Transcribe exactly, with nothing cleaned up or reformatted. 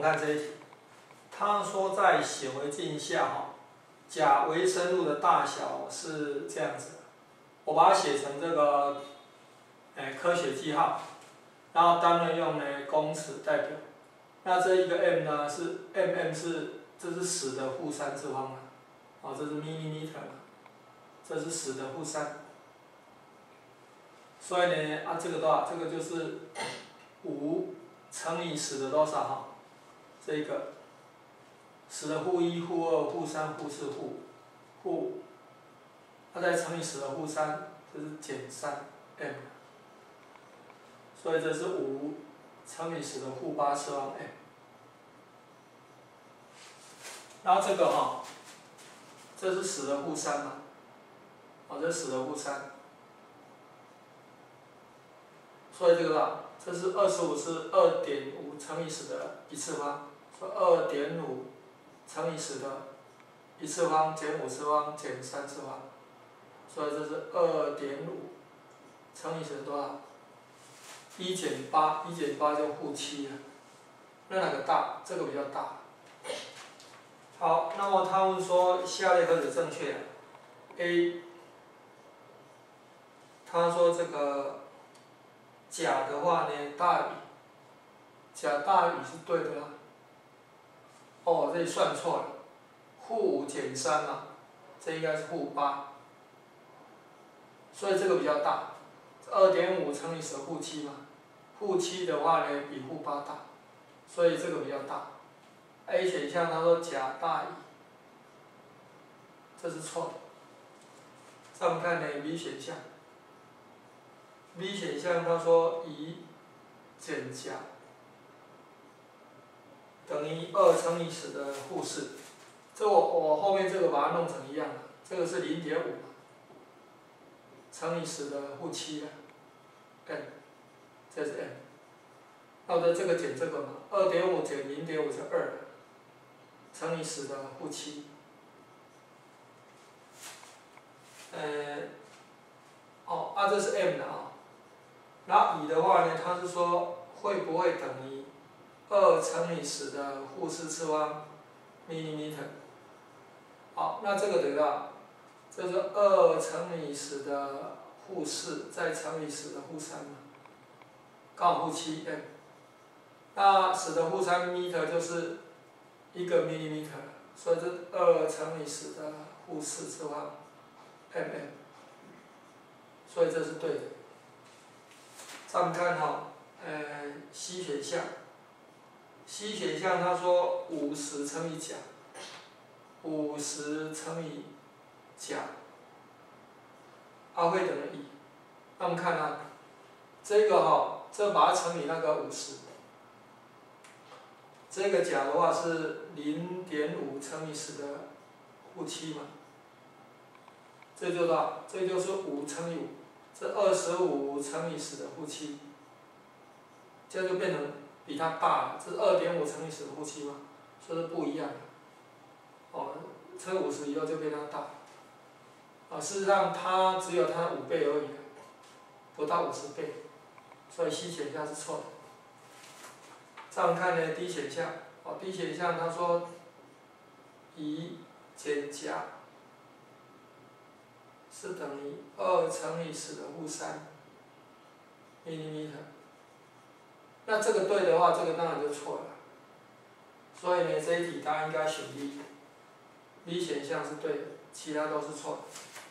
看这一题，他说在显微镜下哈，甲微生物的大小是这样子的，我把它写成这个，哎科学记号，然后当然用呢公尺代表。那这一个 m 呢是 mm 是这是十的负三次方嘛，啊这是 millimeter 嘛，这是十的负三。所以呢，啊，这个多少？这个就是五乘以十的多少哈？这个十的负一、负二、负三、负四、负负，它再乘以十的负三，这是减三 m。所以这是五乘以十的负八次方 m。然后这个哈，这是十的负三嘛，哦，这是十的负三。所以这个啊，这是二十五是二点五乘以十的一次方，所以二点五乘以十的一次方减五次方减三次方，所以这是二点五乘以十的多少？一减八，一减八就负七了。那哪个大？这个比较大。好，那么他问说下列何者正确？A， 他说这个。甲的话呢，大于，甲大于是对的啦。哦，这里算错了，负五减三嘛，这应该是负八，所以这个比较大，二点五乘以十负七嘛，负七的话呢比负八大，所以这个比较大。A 选项他说甲大于，这是错的。再我们看呢 B 选项。B 选项他说乙减甲等于二乘以十的负四，这我我后面这个把它弄成一样的，这个是零点五乘以十的负七啊 ，n， 这是 n， 那我的这个减这个嘛，二点五减零点五是二，乘以十的负七，呃，哦，啊这是 m 的啊。然后乙的话呢，他是说会不会等于二乘以十的负四次方 millimeter？ 好，那这个得到，这是二乘以十的负四再乘以十的负三嘛，刚好负七 m。那十的负三 meter 就是一个 millimeter， 所以这二乘以十的负四次方 mm， 所以这是对的。再我们看哈，呃 ，C 选项 ，C 选项他说五十乘以甲，五十乘以甲，啊会等于一。那我们看啊，这个哈，这把它乘以那个五十，这个甲的话是零点五乘以十的负七嘛，这就多少？这就是五乘以五。这二十五乘以十的负七，这就变成比它大了。这是二点五乘以十的负七嘛，所以是不一样的。哦，乘五十以后就变它大。啊，事实上它只有它五倍而已，不到五十倍，所以 C 选项是错的。这样看呢 ，D 选项，哦 ，D 选项他说乙减甲。是等于二乘以十的负三 millimeter。那这个对的话，这个当然就错了。所以呢，这一题答案应该选 B，B 选项是对的，其他都是错的。